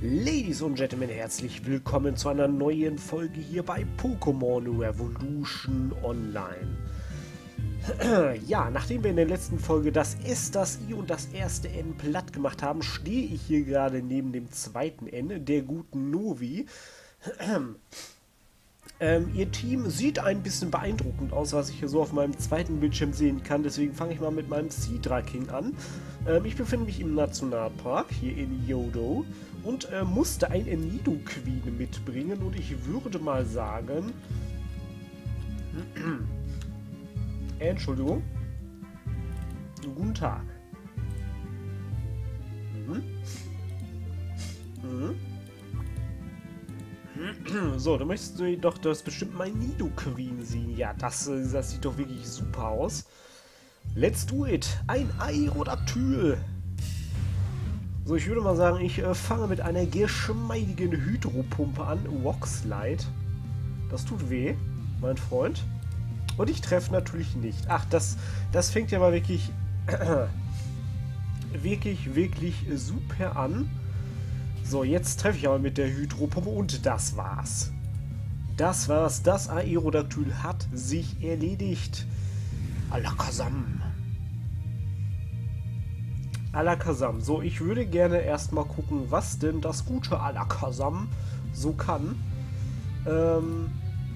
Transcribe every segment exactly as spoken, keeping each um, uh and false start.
Ladies und Gentlemen, herzlich willkommen zu einer neuen Folge hier bei Pokémon Revolution Online. Ja, nachdem wir in der letzten Folge das S, das I und das erste N platt gemacht haben, stehe ich hier gerade neben dem zweiten N, der guten Novi. Ähm, ihr Team sieht ein bisschen beeindruckend aus, was ich hier so auf meinem zweiten Bildschirm sehen kann. Deswegen fange ich mal mit meinem Seadra King an. Ähm, ich befinde mich im Nationalpark hier in Yodo und äh, musste ein Nidoqueen mitbringen. Und ich würde mal sagen... äh, Entschuldigung. Guten Tag. Mhm. Mhm. So, du möchtest doch das bestimmt mein Nidoqueen sehen. Ja, das, das sieht doch wirklich super aus. Let's do it. Ein Aerodactyl. So, ich würde mal sagen, ich äh, fange mit einer geschmeidigen Hydropumpe an. Walkslide. Das tut weh, mein Freund. Und ich treffe natürlich nicht. Ach, das, das fängt ja mal wirklich, wirklich, wirklich super an. So, jetzt treffe ich aber mit der Hydropumpe und das war's. Das war's. Das Aerodactyl hat sich erledigt. Alakazam. Alakazam. So, ich würde gerne erstmal gucken, was denn das gute Alakazam so kann. Ähm,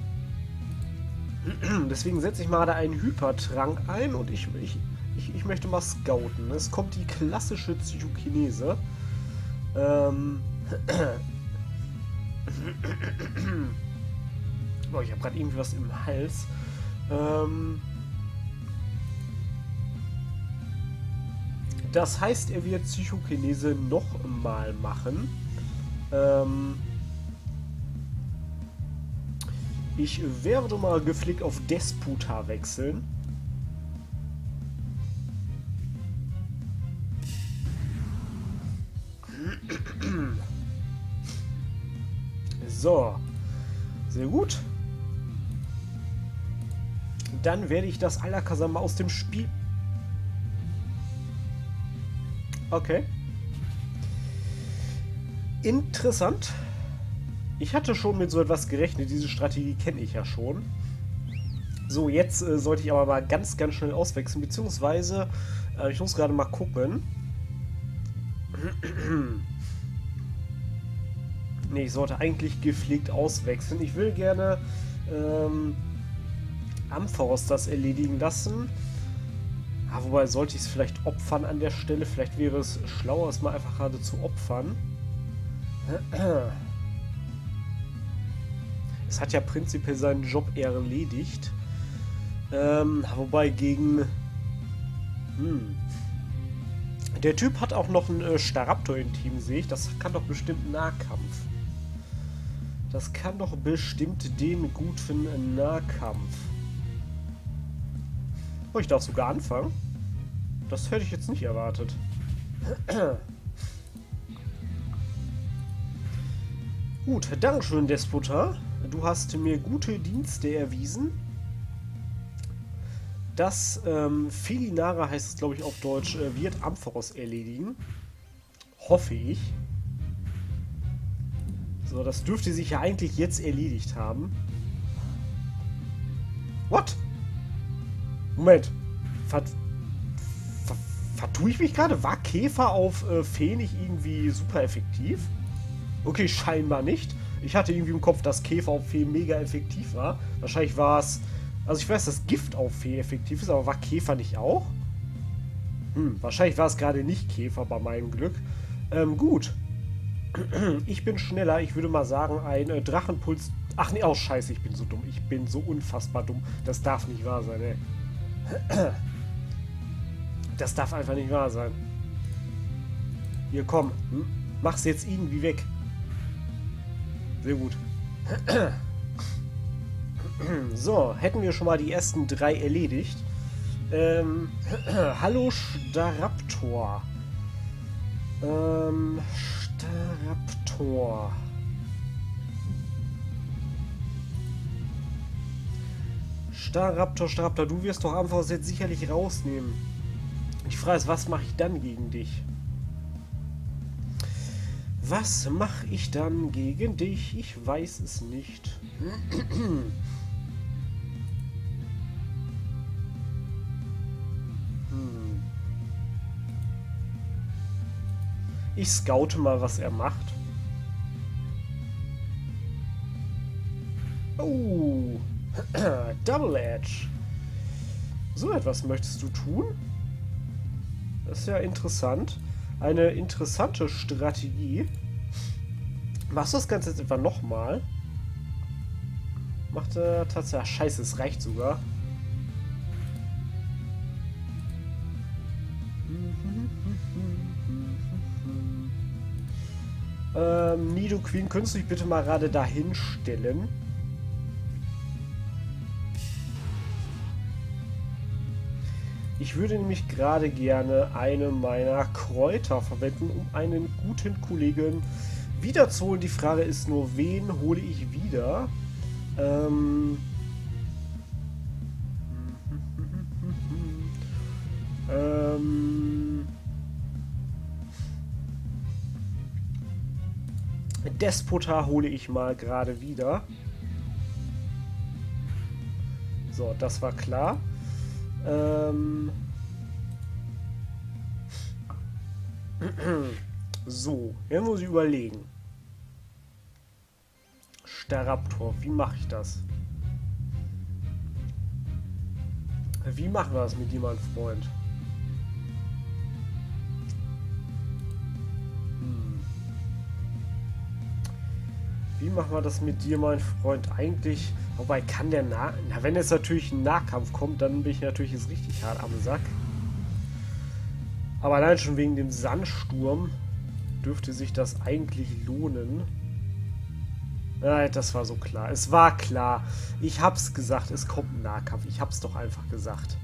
deswegen setze ich mal da einen Hypertrank ein und ich, ich, ich, ich möchte mal scouten. Es kommt die klassische Psychokinese. Ähm. Oh, ich habe gerade irgendwie was im Hals. Ähm. Das heißt, er wird Psychokinese nochmal machen. Ähm. Ich werde mal gepflegt auf Desputa wechseln. So, sehr gut. Dann werde ich das Alakazam mal aus dem Spiel... Okay. Interessant. Ich hatte schon mit so etwas gerechnet. Diese Strategie kenne ich ja schon. So, jetzt äh, sollte ich aber mal ganz, ganz schnell auswechseln. Beziehungsweise, äh, ich muss gerade mal gucken. Ne, ich sollte eigentlich gepflegt auswechseln. Ich will gerne ähm, Ampharos das erledigen lassen. Ah, wobei sollte ich es vielleicht opfern an der Stelle. Vielleicht wäre es schlauer, es mal einfach gerade zu opfern. Es hat ja prinzipiell seinen Job erledigt. Ähm, wobei gegen... Hm... Der Typ hat auch noch einen äh, Staraptor im Team, sehe ich. Das kann doch bestimmt Nahkampf. Das kann doch bestimmt den gut für einen Nahkampf. Oh, ich darf sogar anfangen. Das hätte ich jetzt nicht erwartet. Gut, Dankeschön, Despotar. Du hast mir gute Dienste erwiesen. Das ähm, Felinara heißt es, glaube ich, auf Deutsch, äh, wird Ampharos erledigen. Hoffe ich. So, das dürfte sich ja eigentlich jetzt erledigt haben. What? Moment. Ver ver vertue ich mich gerade? War Käfer auf äh, Fee nicht irgendwie super effektiv? Okay, scheinbar nicht. Ich hatte irgendwie im Kopf, dass Käfer auf Fee mega effektiv war. Wahrscheinlich war es... Also ich weiß, dass Gift auf Fee effektiv ist, aber war Käfer nicht auch? Hm, wahrscheinlich war es gerade nicht Käfer bei meinem Glück. Ähm, gut. Ich bin schneller. Ich würde mal sagen, ein äh, Drachenpuls... Ach nee, oh scheiße, ich bin so dumm. Ich bin so unfassbar dumm. Das darf nicht wahr sein, ey. Das darf einfach nicht wahr sein. Hier, komm. Hm? Mach's jetzt irgendwie weg. Sehr gut. So, hätten wir schon mal die ersten drei erledigt. Ähm, hallo Staraptor. Ähm, Staraptor. Staraptor, Staraptor, du wirst doch einfach jetzt sicherlich rausnehmen. Ich frage, was mache ich dann gegen dich? Was mache ich dann gegen dich? Ich weiß es nicht. hm. Ich scoute mal, was er macht. Oh, Double Edge. So etwas möchtest du tun? Das ist ja interessant. Eine interessante Strategie. Machst du das Ganze jetzt etwa nochmal? Macht er tatsächlich... Scheiße, es reicht sogar. ähm, Nidoqueen, könntest du dich bitte mal gerade dahin stellen? Ich würde nämlich gerade gerne eine meiner Kräuter verwenden, um einen guten Kollegen wiederzuholen. Die Frage ist nur, wen hole ich wieder? Ähm... ähm... Despota hole ich mal gerade wieder. So, das war klar. Ähm so, jetzt muss ich überlegen. Staraptor, wie mache ich das? Wie machen wir das mit dir, mein Freund? Hm. Wie machen wir das mit dir, mein Freund? Eigentlich... Wobei, kann der nah... Na, wenn jetzt natürlich ein Nahkampf kommt, dann bin ich natürlich jetzt richtig hart am Sack. Aber allein schon wegen dem Sandsturm dürfte sich das eigentlich lohnen. Nein, das war so klar. Es war klar. Ich hab's gesagt, es kommt ein Nahkampf. Ich hab's doch einfach gesagt.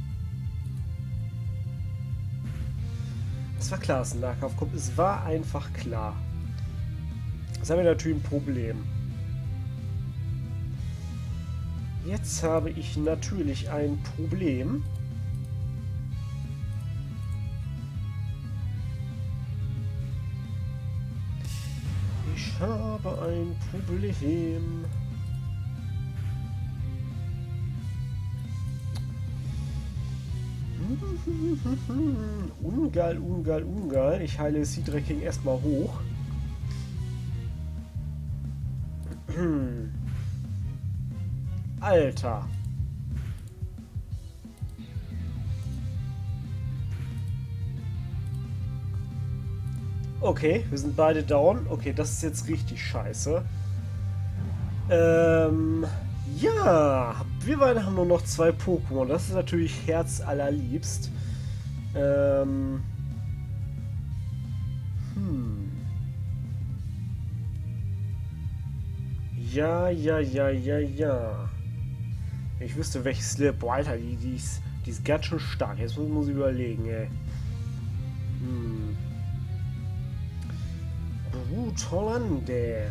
Es war klar, dass ein Nahkampf kommt. Es war einfach klar. Jetzt haben wir natürlich ein Problem. Jetzt habe ich natürlich ein Problem. Ich habe ein Problem. Ungeil, ungeil, ungeil. Ich heile Seedrecking erstmal hoch. Alter. Okay, wir sind beide down. Okay, das ist jetzt richtig scheiße. Ähm, ja, wir beide haben nur noch zwei Pokémon. Das ist natürlich herzallerliebst. Ähm, hm. Ja, ja, ja, ja, ja. Ich wüsste, welches Slip. Boah, Alter, die, die, ist, die ist ganz schön stark. Jetzt muss, muss ich überlegen, ey. Hm. Brutolande.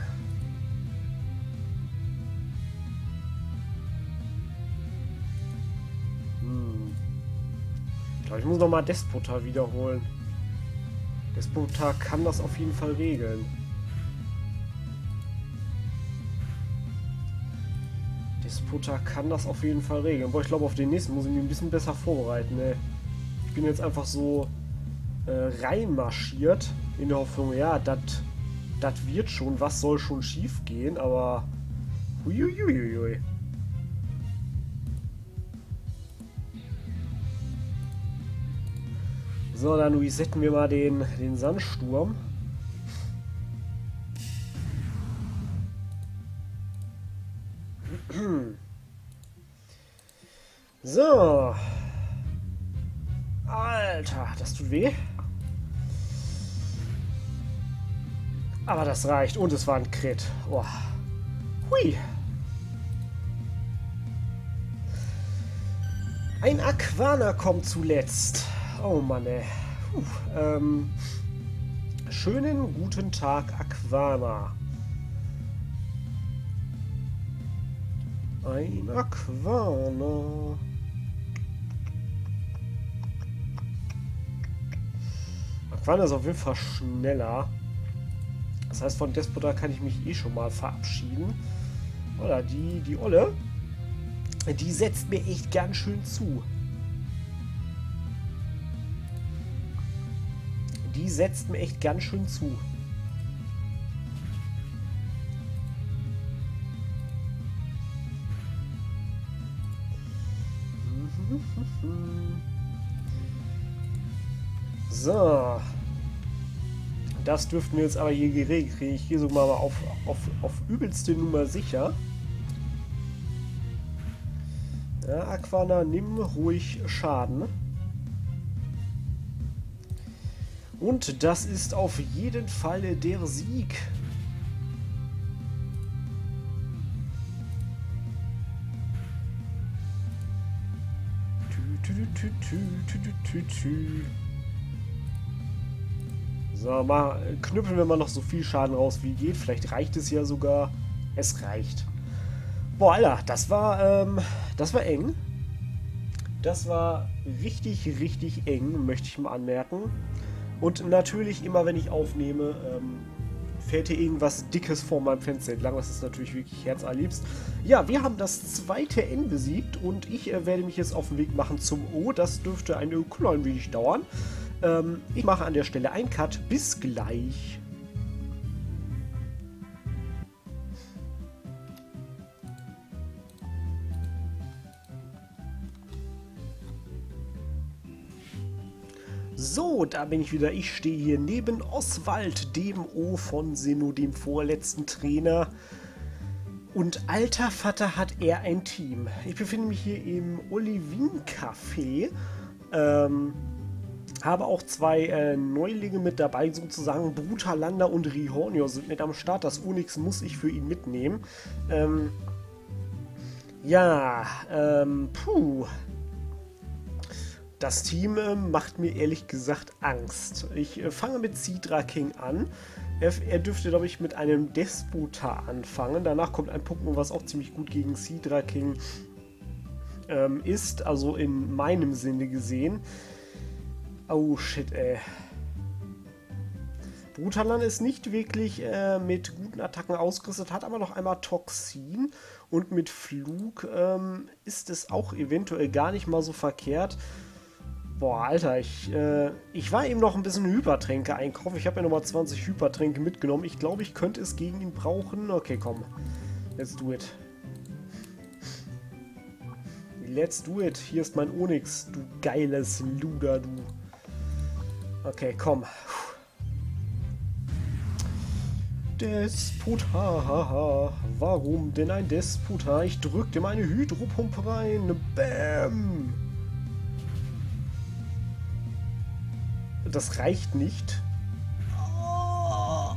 Hm. Ich glaube, ich muss nochmal Despota wiederholen. Despota kann das auf jeden Fall regeln. Despota kann das auf jeden Fall regeln. Aber ich glaube, auf den nächsten muss ich mich ein bisschen besser vorbereiten. Ey. Ich bin jetzt einfach so äh, reinmarschiert in der Hoffnung, ja, das wird schon, was soll schon schief gehen, aber huiuiuiui. So, dann resetten wir mal den, den Sandsturm. So. Alter, das tut weh. Aber das reicht. Und es war ein Crit. Oh. Hui. Ein Aquana kommt zuletzt. Oh Mann, ey. Puh. Ähm. Schönen guten Tag, Aquana. Ein Aquana. Aquana ist auf jeden Fall schneller. Das heißt, von Despota kann ich mich eh schon mal verabschieden. Oder die, die Olle, die setzt mir echt ganz schön zu. Die setzt mir echt ganz schön zu. So. Das dürften wir jetzt aber hier geregelt kriegen. Ich gehe so mal auf, auf, auf übelste Nummer sicher. Ja, Aquana, nimm ruhig Schaden. Und das ist auf jeden Fall der Sieg. Tü, tü, tü, tü, tü, tü, tü. So, mal knüppeln wir mal noch so viel Schaden raus wie geht. Vielleicht reicht es ja sogar. Es reicht. Boah, Alter, das war, ähm, das war eng. Das war richtig, richtig eng, möchte ich mal anmerken. Und natürlich, immer wenn ich aufnehme, ähm, fällt hier irgendwas Dickes vor meinem Fenster entlang. Das ist natürlich wirklich herzallerliebst. Ja, wir haben das zweite N besiegt und ich äh, werde mich jetzt auf den Weg machen zum O. Das dürfte ein klein wenig dauern. Ähm, ich mache an der Stelle einen Cut. Bis gleich. So, da bin ich wieder. Ich stehe hier neben Oswald, dem O von Sinnoh, dem vorletzten Trainer. Und alter Vater hat er ein Team. Ich befinde mich hier im Olivin-Café. Ähm, habe auch zwei äh, Neulinge mit dabei, sozusagen. Brutalander und Rihornio sind mit am Start. Das Onyx muss ich für ihn mitnehmen. Ähm, ja, ähm, puh. Das Team äh, macht mir ehrlich gesagt Angst. Ich äh, fange mit Sidra King an. Er, er dürfte, glaube ich, mit einem Despota anfangen. Danach kommt ein Pokémon, was auch ziemlich gut gegen Sidra King ähm, ist. Also in meinem Sinne gesehen. Oh shit, ey. Brutalan ist nicht wirklich äh, mit guten Attacken ausgerüstet, hat aber noch einmal Toxin. Und mit Flug ähm, ist es auch eventuell gar nicht mal so verkehrt. Boah, Alter, ich, äh, ich war eben noch ein bisschen Hypertränke einkaufen. Ich habe ja nochmal zwanzig Hypertränke mitgenommen. Ich glaube, ich könnte es gegen ihn brauchen. Okay, komm. Let's do it. Let's do it. Hier ist mein Onyx, du geiles Luder, du. Okay, komm. Despota. Warum denn ein Despota? Ich drückte meine Hydropumpe rein. Bäm. Das reicht nicht. Oh.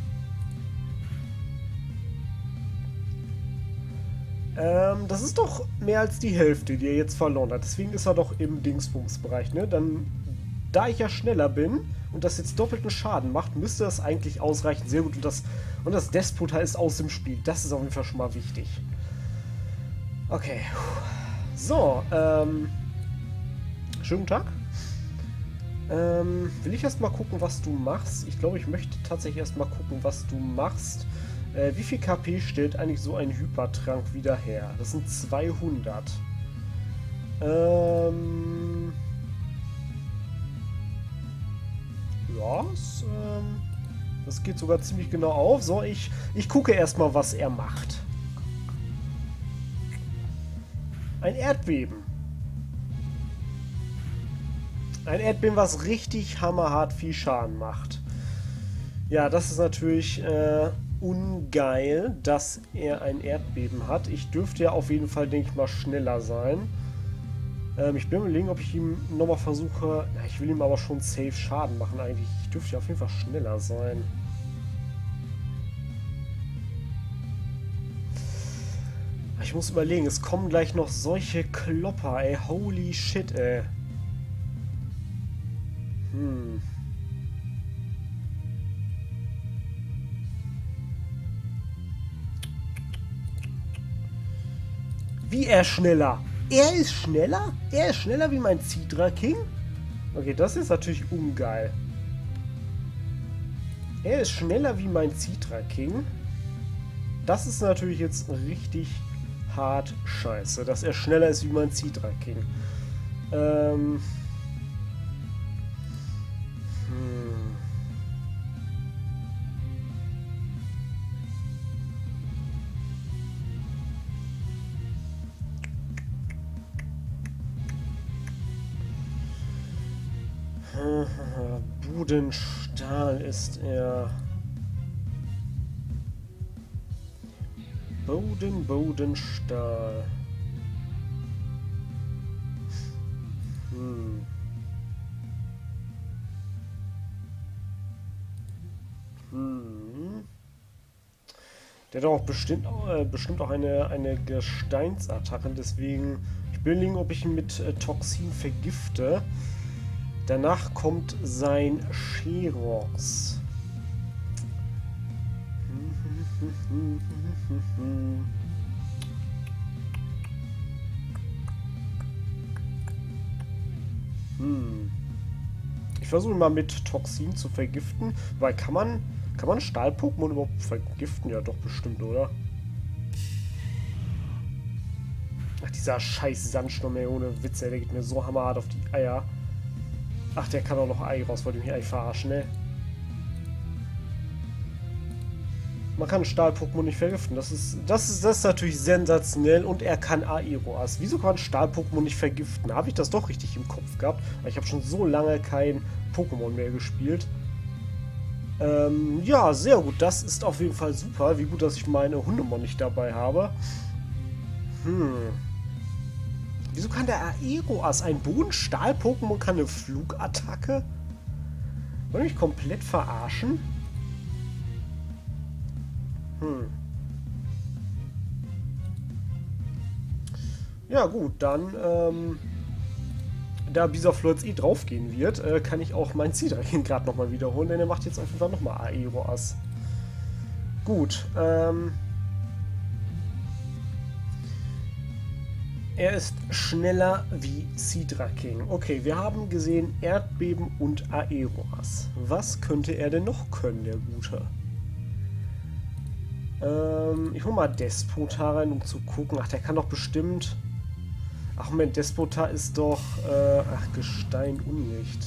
Ähm, das ist doch mehr als die Hälfte, die er jetzt verloren hat. Deswegen ist er doch im Dingsbums-Bereich, ne? Dann, da ich ja schneller bin und das jetzt doppelten Schaden macht, müsste das eigentlich ausreichen. Sehr gut. Und das, und das Despota ist aus dem Spiel. Das ist auf jeden Fall schon mal wichtig. Okay. So, ähm... schönen Tag. Ähm, will ich erst mal gucken, was du machst? Ich glaube, ich möchte tatsächlich erst mal gucken, was du machst. Äh, wie viel K P stellt eigentlich so ein Hypertrank wieder her? Das sind zweihundert. Ähm... Ja, das, ähm, das geht sogar ziemlich genau auf. So, ich, ich gucke erst mal, was er macht. Ein Erdbeben. Ein Erdbeben, was richtig hammerhart viel Schaden macht. Ja, das ist natürlich äh, ungeil, dass er ein Erdbeben hat. Ich dürfte ja auf jeden Fall, denke ich mal, schneller sein. Ähm, ich bin überlegen, ob ich ihm nochmal versuche... Ja, ich will ihm aber schon safe Schaden machen eigentlich. Ich dürfte ja auf jeden Fall schneller sein. Ich muss überlegen, es kommen gleich noch solche Klopper, ey. Holy shit, ey. Hm. Wie er schneller? Er ist schneller? Er ist schneller wie mein Sidra King? Okay, das ist natürlich ungeil. Er ist schneller wie mein Citra King. Das ist natürlich jetzt richtig hart scheiße, dass er schneller ist wie mein Citra King. Ähm... Hm. Budenstahl ist er. Boden, Bodenstahl. Hm. Hm. Der hat auch bestimmt, äh, bestimmt auch eine, eine Gesteinsattacke, deswegen ich will überlegen, ob ich ihn mit äh, Toxin vergifte. Danach kommt sein Sherox. Hm. Ich versuche mal mit Toxin zu vergiften, weil kann man kann man Stahl-Pokémon überhaupt vergiften? Ja, doch bestimmt, oder? Ach, dieser scheiß Sandsturm, ey, ohne Witze, der geht mir so hammerhart auf die Eier. Ach, der kann auch noch Ei raus, wollte mich eigentlich verarschen, ne? Man kann Stahl-Pokémon nicht vergiften. Das ist, das, ist, das ist natürlich sensationell. Und er kann Aeroas. Wieso kann man Stahl-Pokémon nicht vergiften? Habe ich das doch richtig im Kopf gehabt? Ich habe schon so lange kein Pokémon mehr gespielt. Ähm, ja, sehr gut. Das ist auf jeden Fall super. Wie gut, dass ich meine Hundemon nicht dabei habe. Hm. Wieso kann der Aeroas, ein Bodenstahl-Pokémon, kann eine Flugattacke? Wollen mich komplett verarschen? Hm. Ja gut, dann, ähm, da Bisaflor jetzt eh draufgehen wird, äh, kann ich auch meinen Citra King gerade nochmal wiederholen, denn er macht jetzt auf jeden Fall nochmal Aeroas. Gut, ähm... er ist schneller wie Citra King. Okay, wir haben gesehen Erdbeben und Aeroas. Was könnte er denn noch können, der Gute? Ähm, ich hole mal Despota rein, um zu gucken. Ach, der kann doch bestimmt... Ach Moment, Despota ist doch... Äh, ach, Gestein Unlicht.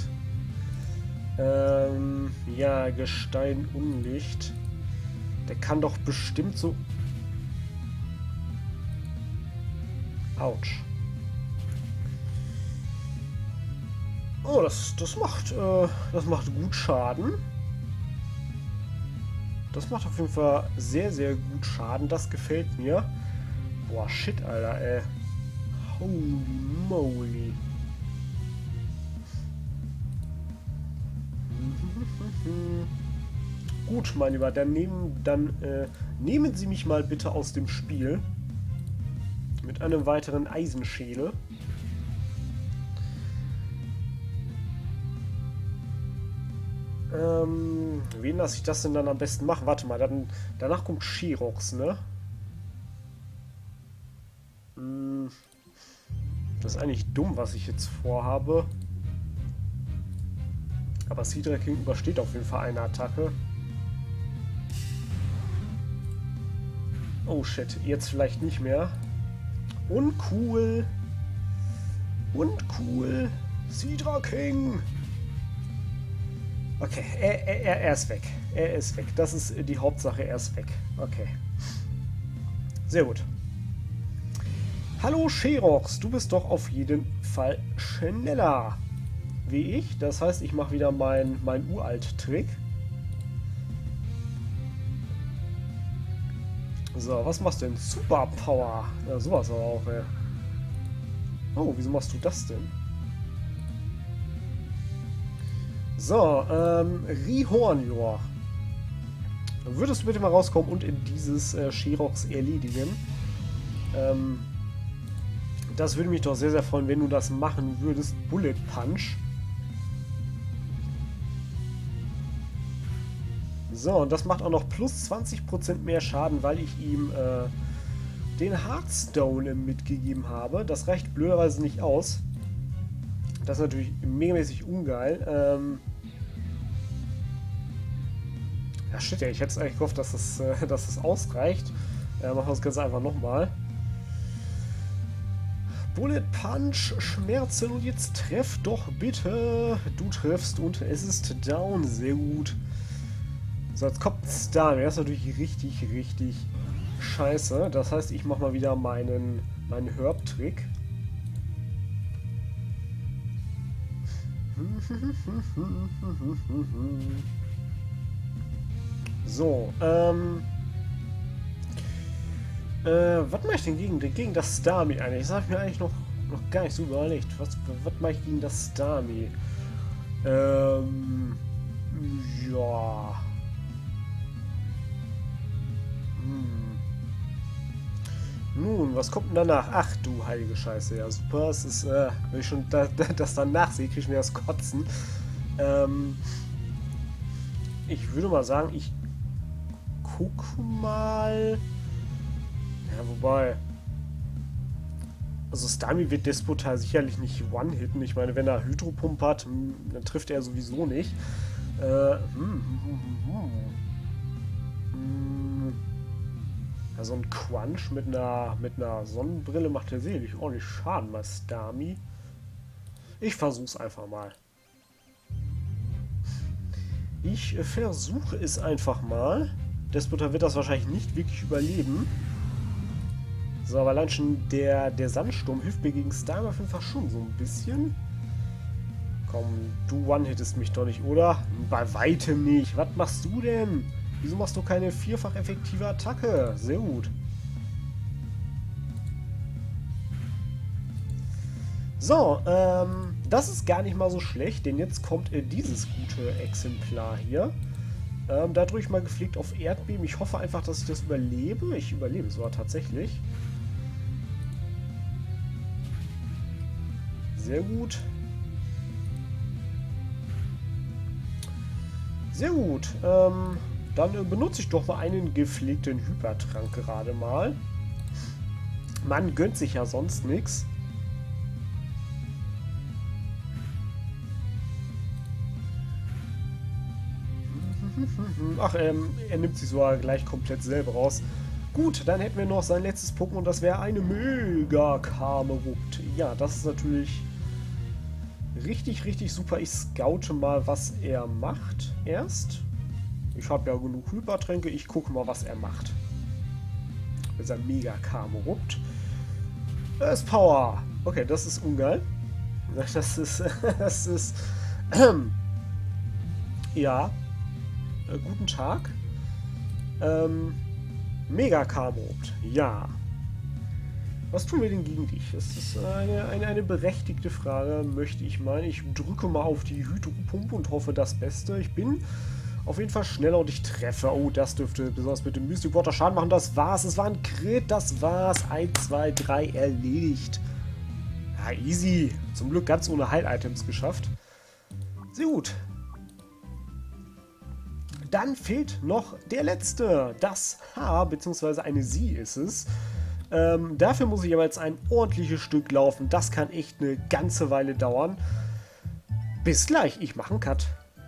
Ähm, ja, Gestein Unlicht. Der kann doch bestimmt so... Autsch. Oh, das, das macht, äh, das macht gut Schaden. Das macht auf jeden Fall sehr, sehr gut Schaden. Das gefällt mir. Boah, shit, Alter, ey. Holy moly. Gut, mein Lieber, dann nehmen, dann, äh, nehmen Sie mich mal bitte aus dem Spiel. Mit einem weiteren Eisenschädel. Ähm, wen lasse ich das denn dann am besten machen? Warte mal, dann, danach kommt Sherox, ne? Hm, das ist eigentlich dumm, was ich jetzt vorhabe. Aber Citra King übersteht auf jeden Fall eine Attacke. Oh shit, jetzt vielleicht nicht mehr. Uncool. Uncool. Citra King. Okay, er, er, er ist weg. Er ist weg. Das ist die Hauptsache, er ist weg. Okay. Sehr gut. Hallo Sherox, du bist doch auf jeden Fall schneller wie ich. Das heißt, ich mache wieder meinen mein Uralt-Trick. So, was machst du denn? Superpower. Ja, sowas aber auch, ey. Oh, wieso machst du das denn? So, ähm, Rihornjor. Würdest du bitte mal rauskommen und in dieses äh, Sherox erledigen? Ähm, das würde mich doch sehr, sehr freuen, wenn du das machen würdest. Bullet Punch. So, und das macht auch noch plus zwanzig Prozent mehr Schaden, weil ich ihm äh, den Hearthstone mitgegeben habe. Das reicht blöderweise nicht aus. Das ist natürlich megamäßig ungeil. Ähm Ja, shit, ja, ich hätte eigentlich gehofft, dass es, äh, dass es ausreicht. Äh, machen wir das Ganze einfach nochmal. Bullet Punch, Schmerzen und jetzt treff doch bitte. Du triffst und es ist down. Sehr gut. So, jetzt kommt ein Star. Der ist natürlich richtig, richtig scheiße. Das heißt, ich mache mal wieder meinen, meinen Herb-Trick. So, ähm... Äh, was mache ich denn gegen, gegen das Starmie eigentlich? Das habe ich mir eigentlich noch, noch gar nicht so überlegt. Was, was mache ich gegen das Starmie? Ähm... Ja... Hm. Nun, was kommt denn danach? Ach du heilige Scheiße, ja super. Es ist, äh, wenn ich schon da, da, das danach sehe, kriege ich mir das Kotzen. Ähm... Ich würde mal sagen, ich guck mal... Ja, wobei... Also Starmie wird Despotar sicherlich nicht one-hitten. Ich meine, wenn er Hydropump hat, dann trifft er sowieso nicht. Äh, hm, hm, hm, hm. Hm. Ja, so ein Crunch mit einer, mit einer Sonnenbrille macht ja sicherlich ordentlich Schaden bei Starmie. Ich versuch's einfach mal. Ich versuche es einfach mal. Despotar wird das wahrscheinlich nicht wirklich überleben. So, aber allein schon der, der Sandsturm hilft mir gegen Starmie auf jeden Fall schon so ein bisschen. Komm, du one-hittest mich doch nicht, oder? Bei weitem nicht. Was machst du denn? Wieso machst du keine vierfach effektive Attacke? Sehr gut. So, ähm, das ist gar nicht mal so schlecht, denn jetzt kommt äh, dieses gute Exemplar hier. Ähm, da drücke ich mal gepflegt auf Erdbeben. Ich hoffe einfach, dass ich das überlebe. Ich überlebe es aber tatsächlich. Sehr gut. Sehr gut. Ähm, dann äh, benutze ich doch mal einen gepflegten Hypertrank gerade mal. Man gönnt sich ja sonst nichts. Ach, ähm, er nimmt sich sogar gleich komplett selber raus. Gut, dann hätten wir noch sein letztes Pokémon, das wäre eine mega Kamerupt. Ja, das ist natürlich richtig, richtig super. Ich scoute mal, was er macht erst. Ich habe ja genug Hypertränke, ich gucke mal, was er macht. Mit seinem mega Kamerupt. Das ist Power. Okay, das ist ungeil. Das ist, das ist, ähm, ja. Äh, guten Tag. Ähm, Mega Kamerupt. Ja. Was tun wir denn gegen dich? Das ist eine, eine, eine berechtigte Frage, möchte ich meinen. Ich drücke mal auf die Hydropumpe und hoffe das Beste. Ich bin auf jeden Fall schneller und ich treffe. Oh, das dürfte besonders mit dem Mystic Water Schaden machen. Das war's. Es war ein Crit. Das war's. eins, zwei, drei erledigt. Ja, easy. Zum Glück ganz ohne Heil-Items geschafft. Sehr gut. Dann fehlt noch der letzte. Das H, beziehungsweise eine Sie ist es. Ähm, dafür muss ich aber jetzt ein ordentliches Stück laufen. Das kann echt eine ganze Weile dauern. Bis gleich. Ich mache einen Cut.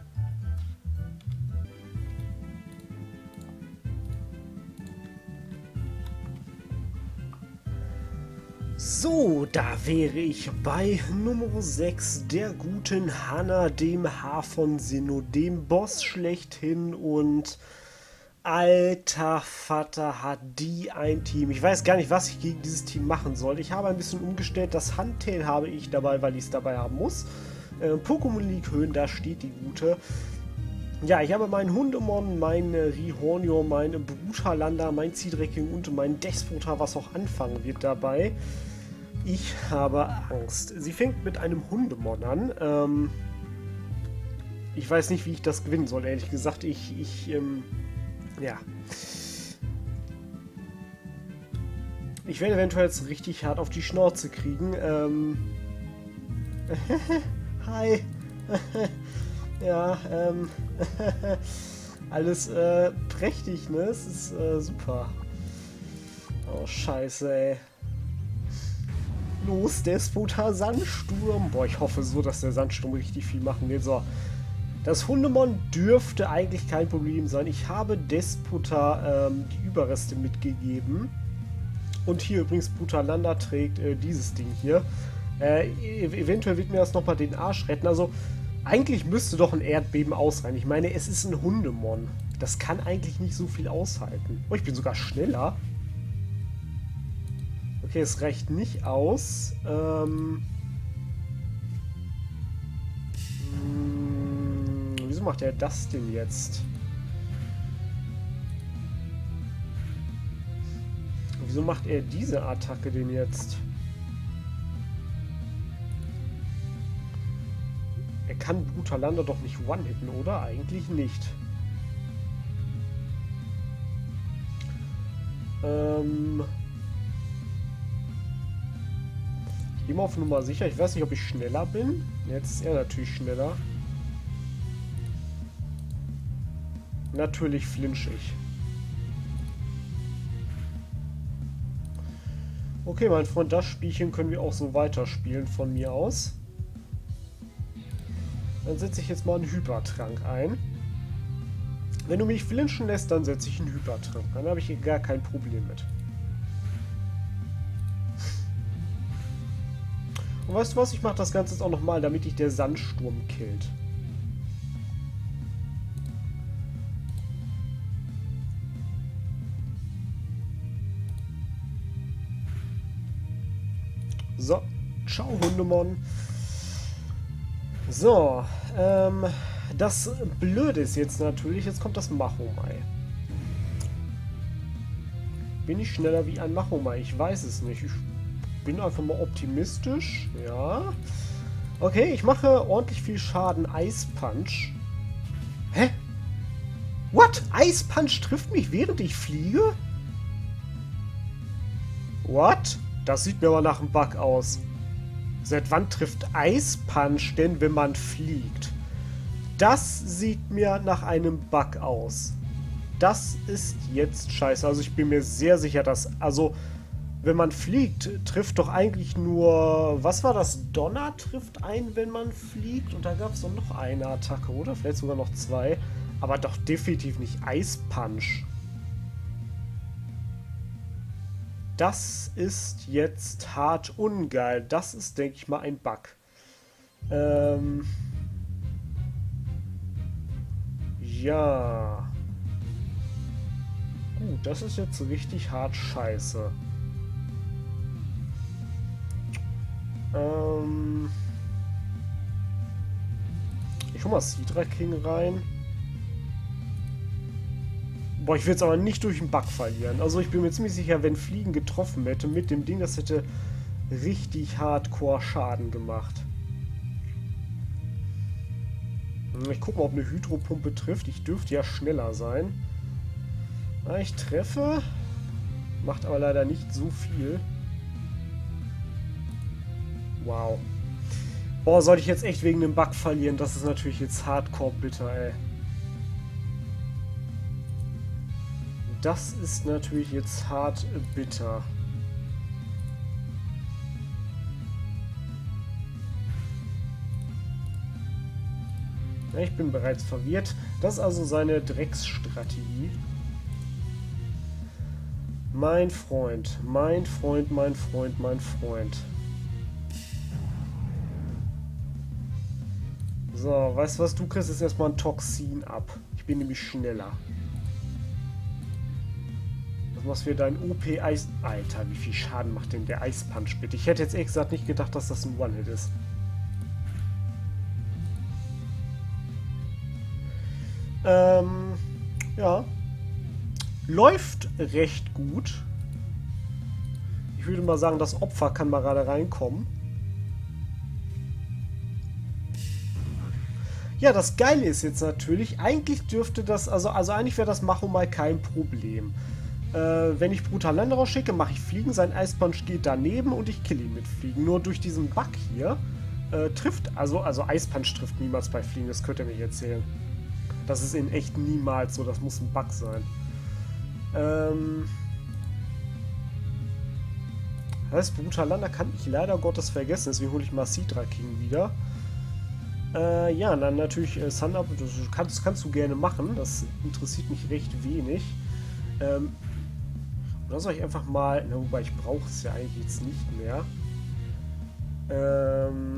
So, da wäre ich bei Nummer sechs, der guten Hanna, dem Haar von Sinnoh, dem Boss schlechthin und alter Vater hat die ein Team. Ich weiß gar nicht, was ich gegen dieses Team machen soll. Ich habe ein bisschen umgestellt, das Handtail habe ich dabei, weil ich es dabei haben muss. Äh, Pokémon League Höhen, da steht die gute. Ja, ich habe meinen Hundemon, mein Rihornio, mein Brutalander, mein Ziehdrecking und mein Despotar, was auch anfangen wird dabei. Ich habe Angst. Sie fängt mit einem Hundemon an. Ähm, ich weiß nicht, wie ich das gewinnen soll, ehrlich gesagt. Ich, ich, ähm, ja. Ich werde eventuell jetzt richtig hart auf die Schnauze kriegen. Ähm, Hi. Ja, ähm, alles äh, prächtig, ne? Es ist äh, super. Oh, scheiße, ey. Los, Despotar Sandsturm. Boah, ich hoffe so, dass der Sandsturm richtig viel machen wird. So. Das Hundemon dürfte eigentlich kein Problem sein. Ich habe Despota ähm, die Überreste mitgegeben. Und hier übrigens Brutalanda trägt äh, dieses Ding hier. Äh, eventuell wird mir das nochmal den Arsch retten. Also eigentlich müsste doch ein Erdbeben ausreichen. Ich meine, es ist ein Hundemon. Das kann eigentlich nicht so viel aushalten. Oh, ich bin sogar schneller. Okay, es reicht nicht aus. Ähm... Wieso macht er das denn jetzt? Wieso macht er diese Attacke denn jetzt? Er kann Brutalanda doch nicht one-hitten, oder? Eigentlich nicht. Ähm... Ich gehe mal auf Nummer sicher. Ich weiß nicht, ob ich schneller bin. Jetzt ist er natürlich schneller. Natürlich flinch ich. Okay, mein Freund, das Spielchen können wir auch so weiterspielen von mir aus. Dann setze ich jetzt mal einen Hypertrank ein. Wenn du mich flinchen lässt, dann setze ich einen Hypertrank ein. Da habe ich hier gar kein Problem mit. Und weißt du was? Ich mache das Ganze jetzt auch nochmal, damit dich der Sandsturm killt. So, ciao Hundemon. So, ähm, das Blöde ist jetzt natürlich, jetzt kommt das Machomai. Bin ich schneller wie ein Machomai? Ich weiß es nicht. Ich bin einfach mal optimistisch. Ja. Okay, ich mache ordentlich viel Schaden. Ice Punch. Hä? What? Ice Punch trifft mich, während ich fliege? What? Das sieht mir aber nach einem Bug aus. Seit wann trifft Ice Punch denn, wenn man fliegt? Das sieht mir nach einem Bug aus. Das ist jetzt scheiße. Also ich bin mir sehr sicher, dass... Also, wenn man fliegt, trifft doch eigentlich nur... Was war das? Donner trifft ein, wenn man fliegt? Und da gab es doch noch eine Attacke, oder? Vielleicht sogar noch zwei. Aber doch definitiv nicht Ice Punch. Das ist jetzt hart ungeil. Das ist, denke ich mal, ein Bug. Ähm... Ja. Gut, das ist jetzt richtig hart scheiße. Ähm... Ich hol mal Sidra King rein. Boah, ich will es aber nicht durch den Bug verlieren. Also ich bin mir ziemlich sicher, wenn Fliegen getroffen hätte mit dem Ding, das hätte richtig hardcore Schaden gemacht. Ich gucke mal, ob eine Hydropumpe trifft. Ich dürfte ja schneller sein. Na, ich treffe. Macht aber leider nicht so viel. Wow. Boah, sollte ich jetzt echt wegen dem Bug verlieren? Das ist natürlich jetzt hardcore bitter, ey. Das ist natürlich jetzt hart bitter. Ja, ich bin bereits verwirrt. Das ist also seine Drecksstrategie. Mein Freund, mein Freund, mein Freund, mein Freund. So, weißt du was, du kriegst jetzt erstmal ein Toxin ab. Ich bin nämlich schneller. Was für dein O P-Eis... Alter, wie viel Schaden macht denn der Ice Punch bitte? Ich hätte jetzt ehrlich gesagt nicht gedacht, dass das ein One-Hit ist. Ähm, ja. Läuft recht gut. Ich würde mal sagen, das Opfer kann mal gerade reinkommen. Ja, das Geile ist jetzt natürlich, eigentlich dürfte das... Also, also eigentlich wäre das Machomai kein Problem. Äh, wenn ich Brutalanda rausschicke, mache ich Fliegen, sein Ice Punch geht daneben und ich kill ihn mit Fliegen. Nur durch diesen Bug hier äh, trifft, also, also Ice Punch trifft niemals bei Fliegen, das könnt ihr mir erzählen. Das ist in echt niemals so, das muss ein Bug sein. Ähm... Das Brutalanda kann ich leider Gottes vergessen, deswegen hole ich mal Sidra King wieder. Äh, ja, dann natürlich äh, Sun-Up, das kannst, kannst du gerne machen. Das interessiert mich recht wenig. Ähm, oder soll ich einfach mal, na, wobei ich brauche es ja eigentlich jetzt nicht mehr. Ähm...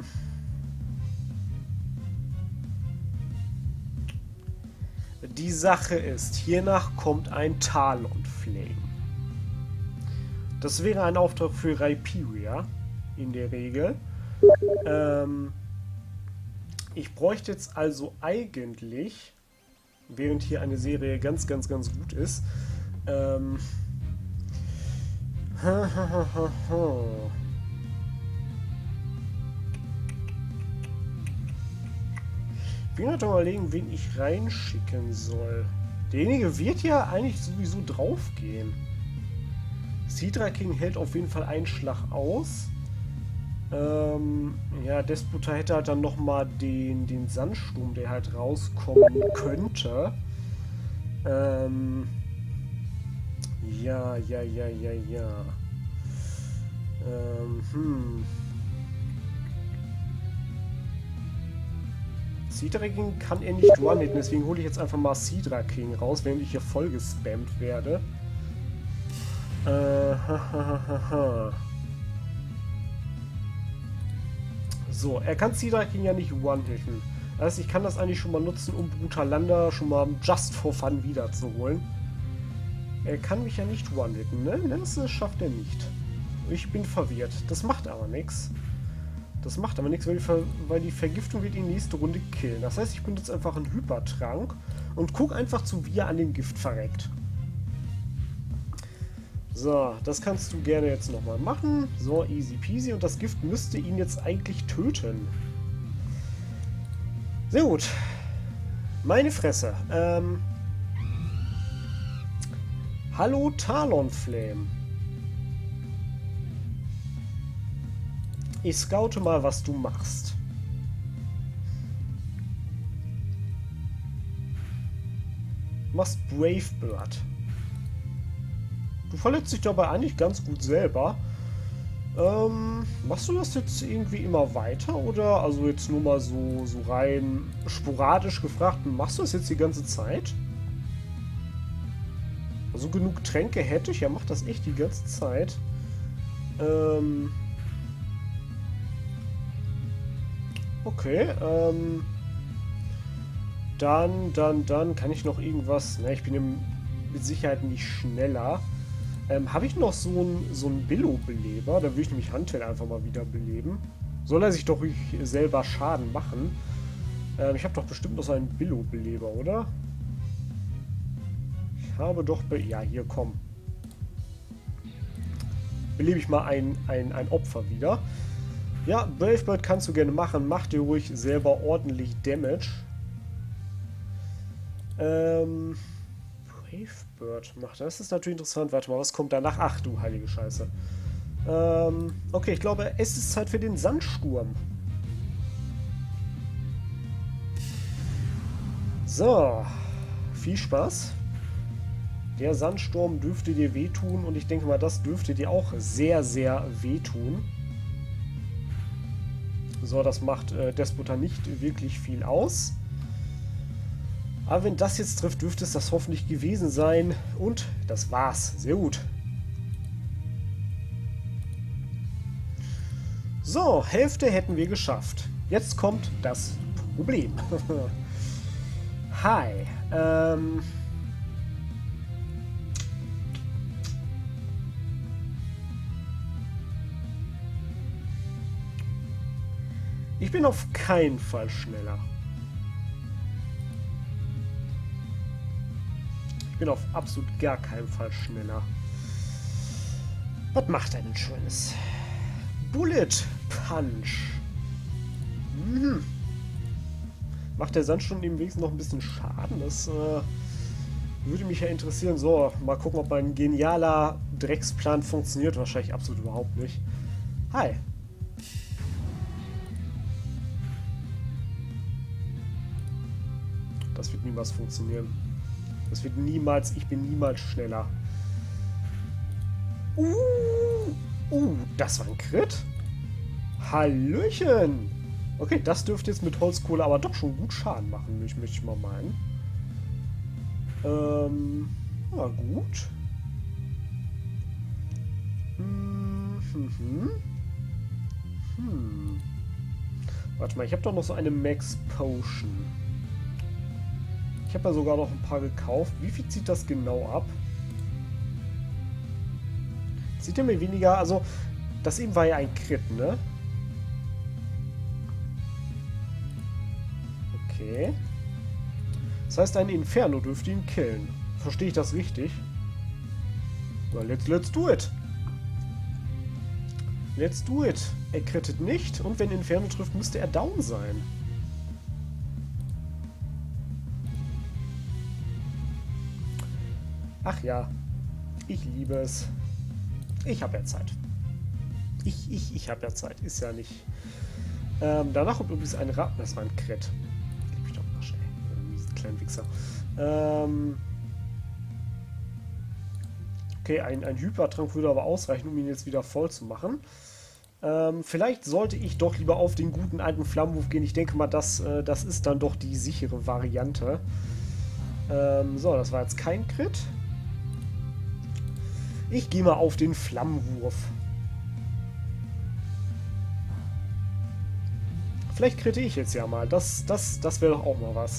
Die Sache ist, hiernach kommt ein Talonflame. Das wäre ein Auftrag für Rhyperior, in der Regel. Ähm, ich bräuchte jetzt also eigentlich, während hier eine Serie ganz, ganz, ganz gut ist, ähm, ich will halt mal überlegen, wen ich reinschicken soll. Derjenige wird ja eigentlich sowieso draufgehen. Sidra King hält auf jeden Fall einen Schlag aus. Ähm, ja, Despota hätte halt dann nochmal den, den Sandsturm, der halt rauskommen könnte. Ähm, ja, ja, ja, ja, ja. Ähm, hm. Sidra King kann er nicht one-hitten, deswegen hole ich jetzt einfach mal Sidra King raus, während ich hier voll gespammt werde. Äh, ha, ha, ha, ha. So, er kann Sidra King ja nicht one-hitten. Das heißt, ich kann das eigentlich schon mal nutzen, um Brutalanda schon mal just for fun wiederzuholen. Er kann mich ja nicht one-hitten, ne? Das schafft er nicht. Ich bin verwirrt. Das macht aber nichts. Das macht aber nichts, weil die, Ver weil die Vergiftung wird ihn nächste Runde killen. Das heißt, ich benutze einfach einen Hypertrank und gucke einfach zu, wie er an dem Gift verreckt. So, das kannst du gerne jetzt nochmal machen. So, easy peasy. Und das Gift müsste ihn jetzt eigentlich töten. Sehr gut. Meine Fresse. Ähm... Hallo Talonflame. Ich scoute mal, was du machst. Du machst Brave Bird. Du verletzt dich dabei eigentlich ganz gut selber. Ähm, machst du das jetzt irgendwie immer weiter? Oder also jetzt nur mal so, so rein sporadisch gefragt, machst du das jetzt die ganze Zeit? Also genug Tränke hätte ich, ja, mach das echt die ganze Zeit. Ähm... Okay, ähm... Dann, dann, dann kann ich noch irgendwas... Ne, ich bin im, mit Sicherheit nicht schneller. Ähm, habe ich noch so einen so einen Billo-Beleber? Da würde ich nämlich Huntail einfach mal wieder beleben. Soll er sich doch selber Schaden machen? Ähm, ich habe doch bestimmt noch so einen Billo-Beleber, oder? Ich habe doch... Be ja, hier, komm. Belebe ich mal ein, ein, ein Opfer wieder. Ja, Brave Bird kannst du gerne machen. Mach dir ruhig selber ordentlich Damage. Ähm... Brave Bird macht das. Das ist natürlich interessant. Warte mal, was kommt danach? Ach du heilige Scheiße. Ähm, okay, ich glaube, es ist Zeit für den Sandsturm. So. Viel Spaß. Der Sandsturm dürfte dir wehtun und ich denke mal, das dürfte dir auch sehr, sehr wehtun. So, das macht äh, Despota nicht wirklich viel aus. Aber wenn das jetzt trifft, dürfte es das hoffentlich gewesen sein. Und das war's. Sehr gut. So, Hälfte hätten wir geschafft. Jetzt kommt das Problem. Hi. Ähm... Ich bin auf keinen Fall schneller. Ich bin auf absolut gar keinen Fall schneller. Was macht er denn Schönes? Bullet Punch. Mhm. Macht der Sandsturm eben wenigstens noch ein bisschen Schaden? Das äh, würde mich ja interessieren. So, mal gucken, ob mein genialer Drecksplan funktioniert. Wahrscheinlich absolut überhaupt nicht. Hi. Das wird niemals funktionieren. Das wird niemals... Ich bin niemals schneller. Uh, uh, das war ein Crit. Hallöchen. Okay, das dürfte jetzt mit Holzkohle aber doch schon gut Schaden machen, möchte ich mal meinen. Ähm, na gut. Hm, hm, hm. Hm. Warte mal, ich habe doch noch so eine Max Potion. Ich habe ja sogar noch ein paar gekauft. Wie viel zieht das genau ab? Sieht er mir weniger, also das eben war ja ein Crit, ne? Okay. Das heißt, ein Inferno dürfte ihn killen. Verstehe ich das richtig? Na, let's, let's do it. Let's do it. Er crittet nicht und wenn Inferno trifft, müsste er down sein. Ach ja. Ich liebe es. Ich habe ja Zeit. Ich, ich, ich habe ja Zeit. Ist ja nicht... Ähm, danach kommt übrigens ein Rappen. Das war ein Crit. Gib mich doch mal schnell. Diesen kleinen Wichser. Ähm... Okay, ein, ein Hypertrank würde aber ausreichen, um ihn jetzt wieder voll zu machen. Ähm, vielleicht sollte ich doch lieber auf den guten alten Flammenwurf gehen. Ich denke mal, das, äh, das ist dann doch die sichere Variante. Ähm, so, das war jetzt kein Crit. Ich gehe mal auf den Flammenwurf. Vielleicht kritte ich jetzt ja mal. Das, das, das wäre doch auch mal was.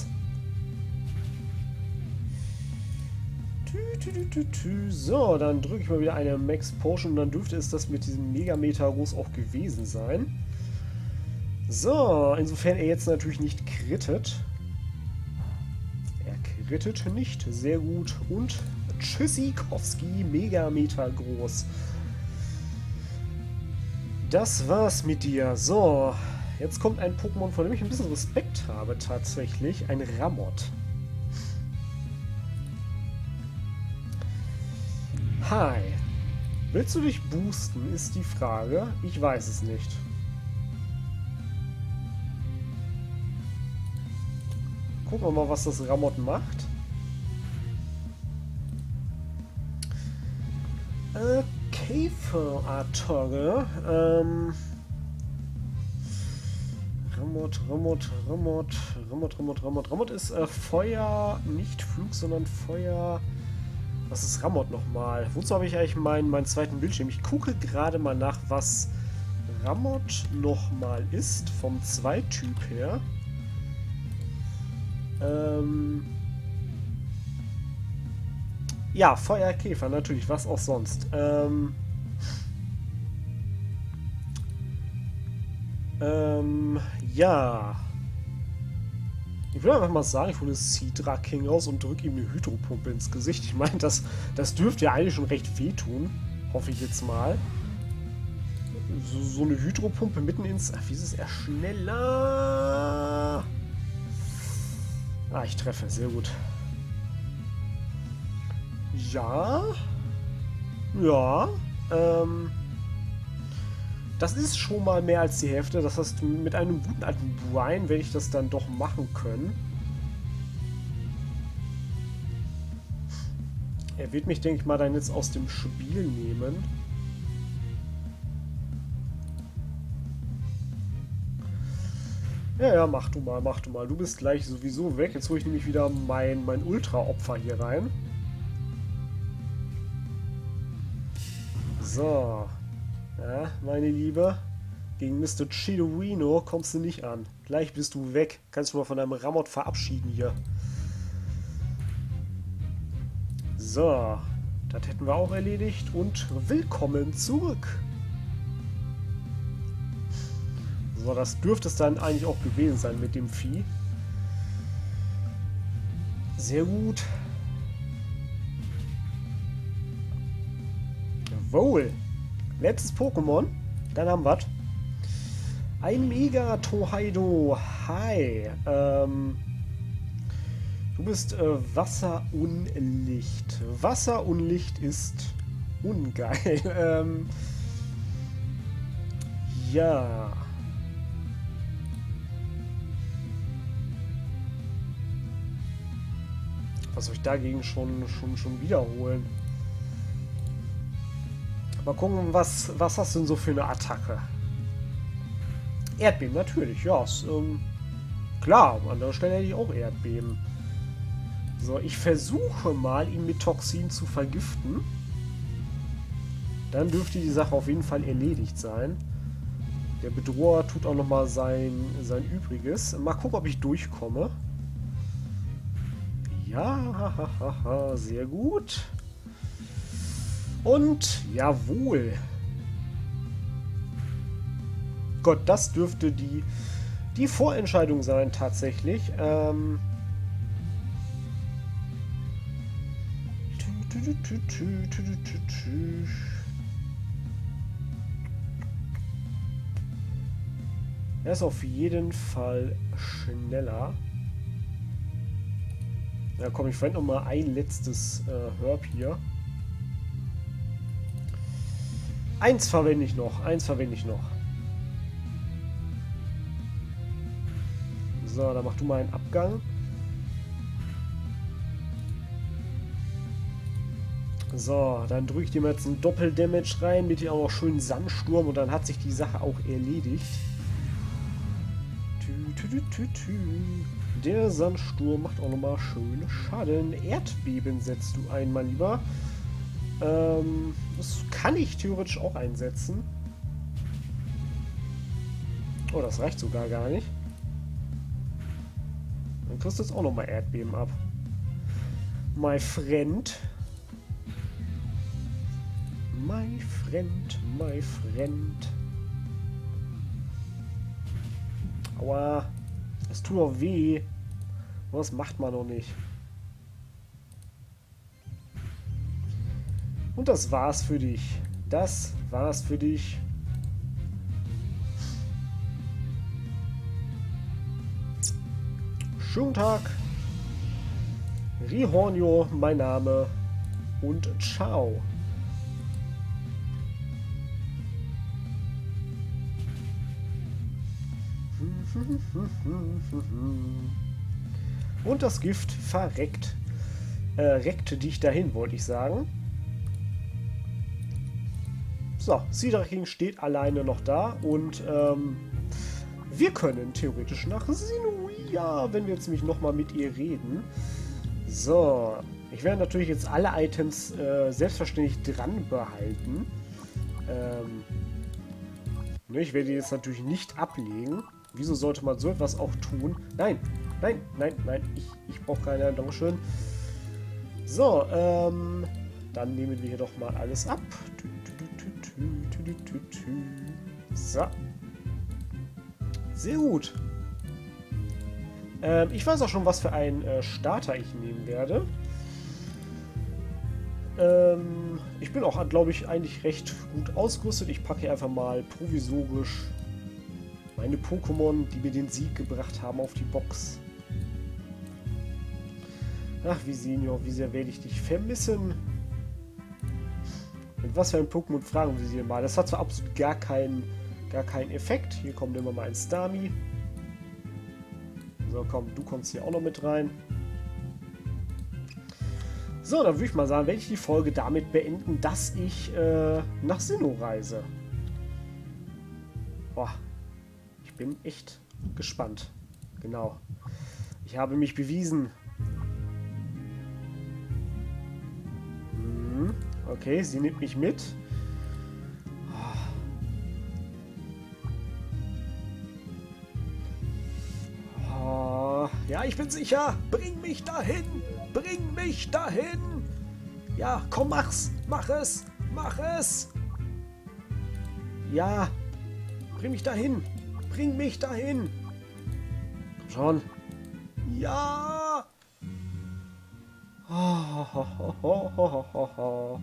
So, dann drücke ich mal wieder eine Max Potion und dann dürfte es das mit diesem Megameter-Groß auch gewesen sein. So, insofern er jetzt natürlich nicht krittet. Er krittet nicht. Sehr gut. Und Tschüssikowski, Megameter groß. Das war's mit dir. So, jetzt kommt ein Pokémon, von dem ich ein bisschen Respekt habe tatsächlich. Ein Ramott. Hi. Willst du dich boosten, ist die Frage. Ich weiß es nicht. Gucken wir mal, was das Ramott macht. Äh, Käfer-Attacke. Ähm... Ramott, Ramott, Ramott, Ramott, Ramott, Ramott. Ramott ist äh, Feuer, nicht Flug, sondern Feuer... Was ist Ramott nochmal? Wozu habe ich eigentlich meinen, meinen zweiten Bildschirm? Ich gucke gerade mal nach, was Ramott nochmal ist, vom Zweityp her. Ähm... Ja, Feuerkäfer, natürlich, was auch sonst. Ähm... Ähm, ja... Ich würde einfach mal sagen, ich hole Sidra King raus und drücke ihm eine Hydropumpe ins Gesicht. Ich meine, das, das dürfte ja eigentlich schon recht wehtun. Hoffe ich jetzt mal. So, so eine Hydropumpe mitten ins... Ach, wie ist es? Er schneller... Ah, ich treffe. Sehr gut. Ja. Ja. Ähm... Das ist schon mal mehr als die Hälfte. Das heißt, mit einem guten alten Brian werde ich das dann doch machen können. Er wird mich, denke ich mal, dann jetzt aus dem Spiel nehmen. Ja, ja, mach du mal, mach du mal. Du bist gleich sowieso weg. Jetzt hole ich nämlich wieder mein, mein Ultra-Opfer hier rein. So. Ja, meine Liebe, gegen Mister Chidorino kommst du nicht an. Gleich bist du weg. Kannst du mal von deinem Ramott verabschieden hier. So, das hätten wir auch erledigt. Und willkommen zurück. So, das dürfte es dann eigentlich auch gewesen sein mit dem Vieh. Sehr gut. Jawohl. Letztes Pokémon. Dann haben wir ein Mega Tohaido. Hi. Ähm, du bist äh, Wasser und Licht. Wasser und Licht ist ungeil. ähm, ja. Was soll ich dagegen schon, schon, schon wiederholen? Mal gucken, was, was hast du denn so für eine Attacke? Erdbeben, natürlich, ja. Ist, ähm, klar, an der Stelle hätte ich auch Erdbeben. So, ich versuche mal, ihn mit Toxin zu vergiften. Dann dürfte die Sache auf jeden Fall erledigt sein. Der Bedroher tut auch nochmal sein, sein Übriges. Mal gucken, ob ich durchkomme. Ja, sehr gut. Und jawohl. Gott, das dürfte die, die Vorentscheidung sein, tatsächlich. Ähm... Er ist auf jeden Fall schneller. Ja, komm, ich verwende noch mal ein letztes äh, Herb hier. Eins verwende ich noch. Eins verwende ich noch. So, dann mach du mal einen Abgang. So, dann drücke ich dir mal jetzt einen Doppeldamage rein, mit dir auch noch schönen Sandsturm und dann hat sich die Sache auch erledigt. Tü, tü, tü, tü, tü. Der Sandsturm macht auch nochmal schön Schaden. Erdbeben setzt du ein, mein Lieber. Ähm, das kann ich theoretisch auch einsetzen. Oh, das reicht sogar gar nicht. Dann kriegst du jetzt auch nochmal Erdbeben ab. My friend. My friend, my friend. Aua. Das tut doch weh. Was macht man noch nicht? Und das war's für dich. Das war's für dich. Schönen Tag. Rihornio, mein Name. Und ciao. Und das Gift verreckt. Äh, reckte dich dahin, wollte ich sagen. So, Sidraking steht alleine noch da und ähm, wir können theoretisch nach Sinuia, wenn wir jetzt nämlich nochmal mit ihr reden. So, ich werde natürlich jetzt alle Items äh, selbstverständlich dran behalten. Ähm, ne, ich werde die jetzt natürlich nicht ablegen. Wieso sollte man so etwas auch tun? Nein, nein, nein, nein, ich, ich brauche keine, Dankeschön. So, ähm, dann nehmen wir hier doch mal alles ab. So. Sehr gut. Ähm, ich weiß auch schon, was für einen äh, Starter ich nehmen werde. Ähm, ich bin auch, glaube ich, eigentlich recht gut ausgerüstet. Ich packe hier einfach mal provisorisch meine Pokémon, die mir den Sieg gebracht haben, auf die Box. Ach, Visenior, wie sehr werde ich dich vermissen? Mit was für ein Pokémon fragen wir sie mal? Das hat zwar absolut gar keinen, gar keinen Effekt. Hier kommt immer mal ein Starmie. So, komm, du kommst hier auch noch mit rein. So, dann würde ich mal sagen, werde ich die Folge damit beenden, dass ich äh, nach Sinnoh reise. Boah. Ich bin echt gespannt. Genau. Ich habe mich bewiesen. Hm, okay, sie nimmt mich mit. Oh, ja, ich bin sicher. Bring mich dahin. Bring mich dahin. Ja, komm, mach's. Mach es. Mach es. Ja. Bring mich dahin. Bring mich dahin. Komm schon. Ja. Oh, ho, ho, ho, ho, ho.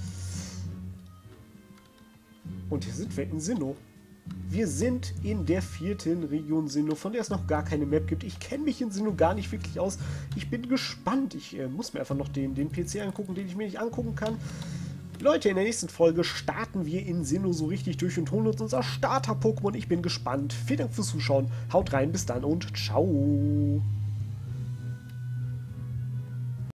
Und hier sind wir in Sinnoh. Wir sind in der vierten Region Sinnoh, von der es noch gar keine Map gibt. Ich kenne mich in Sinnoh gar nicht wirklich aus. Ich bin gespannt. Ich äh, muss mir einfach noch den, den P C angucken, den ich mir nicht angucken kann. Leute, in der nächsten Folge starten wir in Sinnoh so richtig durch und holen uns unser Starter-Pokémon. Ich bin gespannt. Vielen Dank fürs Zuschauen. Haut rein, bis dann und ciao.